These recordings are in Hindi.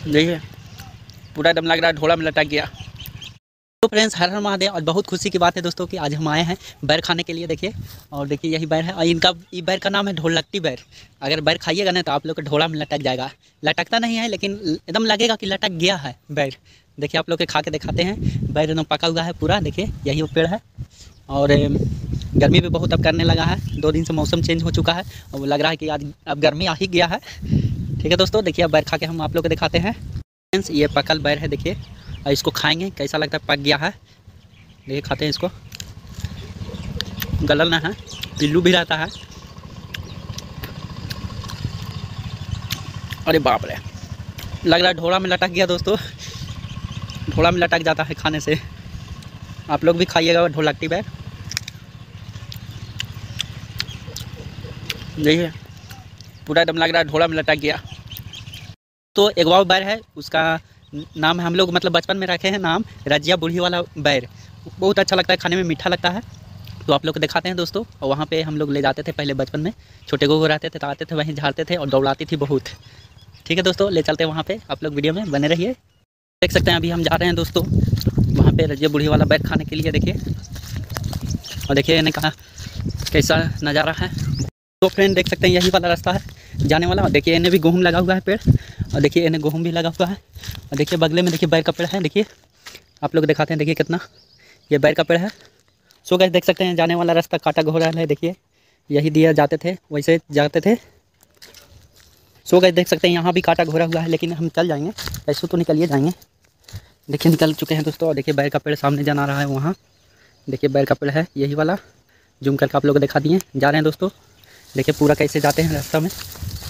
देखिए पूरा एकदम लग रहा है ढोला में लटक गया। तो फ्रेंड्स हर हर महादेव। और बहुत खुशी की बात है दोस्तों कि आज हम आए हैं बैर खाने के लिए। देखिए और देखिए यही बैर है और इनका ये बैर का नाम है ढोलकटी बैर। अगर बैर खाइएगा ना तो आप लोग का ढोला में लटक जाएगा। लटकता नहीं है लेकिन एकदम लगेगा कि लटक गया है बैर। देखिए आप लोग के खा के दिखाते हैं। बैर एकदम पका हुआ है पूरा। देखिए यही वो पेड़ है और गर्मी भी बहुत अब करने लगा है। 2 दिन से मौसम चेंज हो चुका है और लग रहा है कि आज अब गर्मी आ ही गया है। ठीक है दोस्तों, देखिए अब बैर खा के हम आप लोग को दिखाते हैं। फ्रेंड्स ये पकल बैर है। देखिए और इसको खाएंगे कैसा लगता है। पक गया है। देखिए खाते हैं इसको। गलल ना है, पिल्लू भी रहता है। अरे बाप रे, लग रहा है ढोला में लटक गया दोस्तों। ढोला में लटक जाता है खाने से। आप लोग भी खाइएगा ढोलकटी बैर। देखिए पूरा एकदम लग रहा है ढोला में लटक गया। तो एक और बैर है, उसका नाम हम लोग मतलब बचपन में रखे हैं नाम रजिया बूढ़ी वाला बैर। बहुत अच्छा लगता है, खाने में मीठा लगता है। तो आप लोग को दिखाते हैं दोस्तों। और वहाँ पे हम लोग ले जाते थे पहले बचपन में। छोटे गोगो रहते थे तो आते थे वहीं झाड़ते थे और दौड़ाती थी बहुत। ठीक है दोस्तों, ले चलते हैं वहाँ पे। आप लोग वीडियो में बने रहिए। देख सकते हैं अभी हम जा रहे हैं दोस्तों वहाँ पे रजिया बूढ़ी वाला बैर खाने के लिए। देखिए और देखिए इन्हें कहा कैसा नज़ारा है। तो फ्रेंड देख सकते हैं यही वाला रास्ता है जाने वाला। और देखिए इन्हें भी गेहूँ लगा हुआ है पेड़। और देखिए इन्हें गेहूँ भी लगा हुआ है। और देखिए बगले में देखिए बैर का पेड़ है। देखिए आप लोग दिखाते हैं। देखिए कितना ये बैर का पेड़ है। सो गाइस देख सकते हैं जाने वाला रास्ता काटा घोड़ा है। देखिए यही दिया जाते थे, वैसे जाते थे। सो गाइस देख सकते हैं यहाँ भी काटा घोड़ा हुआ है लेकिन हम चल जाएंगे, ऐसे तो निकलिए जाएंगे। देखिए निकल चुके हैं दोस्तों। और देखिए बैर का पेड़ सामने जाना रहा है वहाँ। देखिए बैर का पेड़ है यही वाला। जूम करके आप लोग को दिखा दिए। जा रहे हैं दोस्तों। देखिए पूरा कैसे जाते हैं रास्ता में।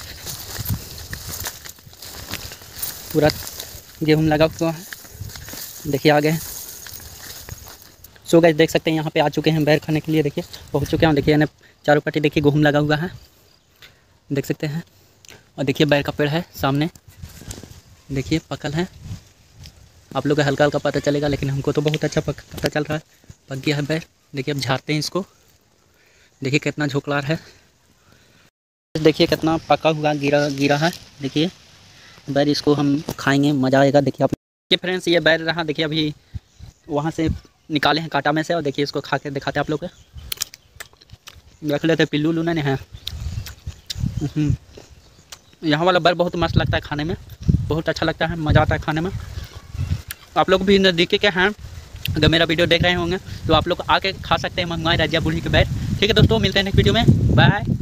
पूरा गेहूँ लगा हुआ है। देखिए आ गए। सो गाइस देख सकते हैं यहाँ पे आ चुके हैं बैर खाने के लिए। देखिए पहुँच चुके हैं। देखिए इन्हें चारों पट्टी देखिए गेहूँ लगा हुआ है, देख सकते हैं। और देखिए बैर का पेड़ है सामने। देखिए पकल है। आप लोग को हल्का हल्का पता चलेगा लेकिन हमको तो बहुत अच्छा पता चल रहा है। पक गया है बैर। देखिए अब झाड़ते हैं इसको। देखिए कितना झोंकलार है। देखिए कितना पका हुआ गिरा है। देखिए बैर, इसको हम खाएंगे, मज़ा आएगा। देखिए आप देखिए फ्रेंड्स ये बैर रहा। देखिए अभी वहाँ से निकाले हैं कांटा में से। और देखिए इसको खा के दिखाते हैं आप लोग को। देख लेते पिल्लू उल्लू नहीं है। यहाँ वाला बैर बहुत मस्त लगता है खाने में, बहुत अच्छा लगता है, मज़ा आता है खाने में। आप लोग भी नज़दीकी के हैं, अगर मेरा वीडियो देख रहे होंगे तो आप लोग आके खा सकते हैं, मंगवाए रजिया बूढ़ी के बैर। ठीक है दोस्तों, मिलते हैं नेक्स्ट वीडियो में। बाय।